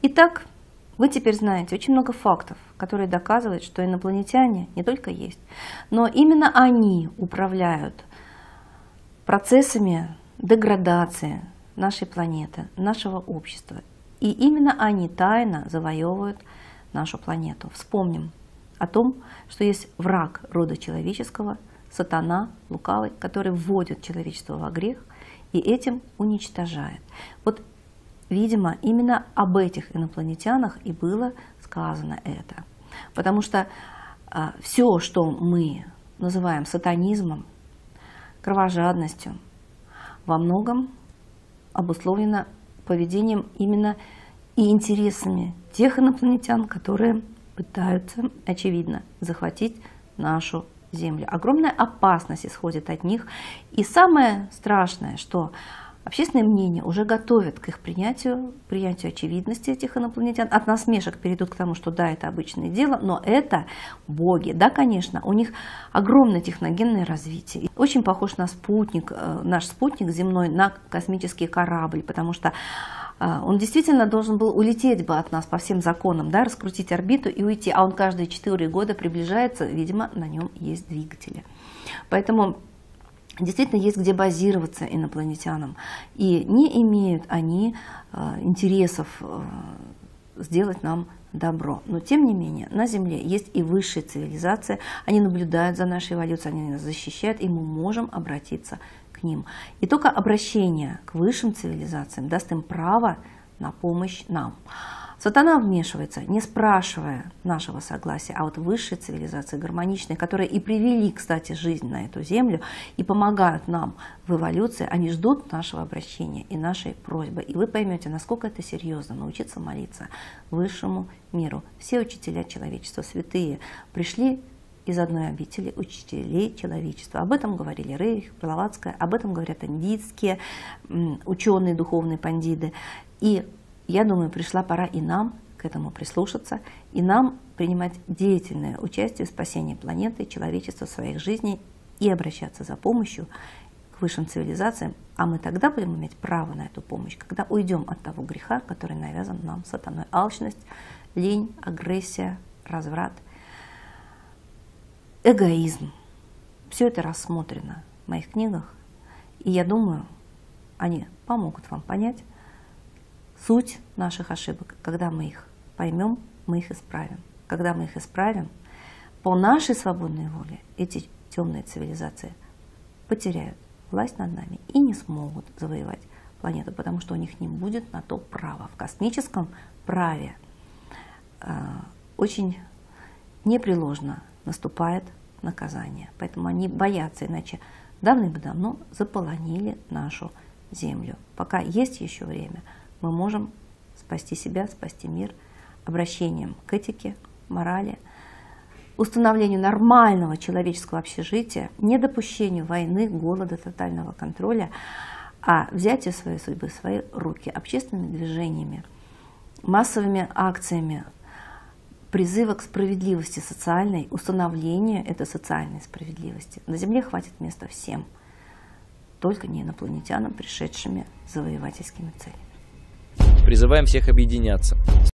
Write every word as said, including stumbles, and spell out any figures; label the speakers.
Speaker 1: Итак, вы теперь знаете очень много фактов, которые доказывают, что инопланетяне не только есть, но именно они управляют процессами деградации нашей планеты, нашего общества. И именно они тайно завоевывают нашу планету. Вспомним о том, что есть враг рода человеческого, сатана, лукавый, который вводит человечество во грех и этим уничтожает. Вот, видимо, именно об этих инопланетянах и было сказано это. Потому что а, все, что мы называем сатанизмом, кровожадностью, во многом обусловлено поведением именно и интересами тех инопланетян, которые пытаются, очевидно, захватить нашу Землю. Огромная опасность исходит от них. И самое страшное, что общественное мнение уже готовит к их принятию, принятию очевидности этих инопланетян. От насмешек перейдут к тому, что да, это обычное дело, но это боги. Да, конечно, у них огромное техногенное развитие. Очень похож на спутник, наш спутник земной, на космический корабль, потому что он действительно должен был улететь бы от нас по всем законам, да, раскрутить орбиту и уйти. А он каждые четыре года приближается, видимо, на нем есть двигатели. Поэтому действительно есть где базироваться инопланетянам. И не имеют они э, интересов э, сделать нам добро. Но тем не менее, на Земле есть и высшие цивилизации. Они наблюдают за нашей эволюцией, они нас защищают, и мы можем обратиться к ним. И только обращение к высшим цивилизациям даст им право на помощь нам. Сатана вмешивается, не спрашивая нашего согласия, а вот высшие цивилизации, гармоничные, которые и привели, кстати, жизнь на эту землю и помогают нам в эволюции, они ждут нашего обращения и нашей просьбы. И вы поймете, насколько это серьезно, научиться молиться высшему миру. Все учителя человечества, святые, пришли из одной обители учителей человечества. Об этом говорили Рерих, Блаватская, об этом говорят индийские ученые, духовные пандиты. И я думаю, пришла пора и нам к этому прислушаться, и нам принимать деятельное участие в спасении планеты, человечества, своих жизней и обращаться за помощью к высшим цивилизациям. А мы тогда будем иметь право на эту помощь, когда уйдем от того греха, который навязан нам сатаной. Алчность, лень, агрессия, разврат, эгоизм. Все это рассмотрено в моих книгах, и я думаю, они помогут вам понять суть наших ошибок. Когда мы их поймем, мы их исправим. Когда мы их исправим, по нашей свободной воле эти темные цивилизации потеряют власть над нами и не смогут завоевать планету, потому что у них не будет на то права. В космическом праве э, очень непреложно наступает наказание. Поэтому они боятся, иначе давным-давно заполонили нашу Землю. Пока есть еще время, мы можем спасти себя, спасти мир обращением к этике, морали, установлению нормального человеческого общежития, недопущению войны, голода, тотального контроля, а взятию своей судьбы в свои руки, общественными движениями, массовыми акциями, призыва к справедливости социальной, установлению этой социальной справедливости. На Земле хватит места всем, только не инопланетянам, пришедшими с завоевательскими целями.
Speaker 2: Призываем всех объединяться.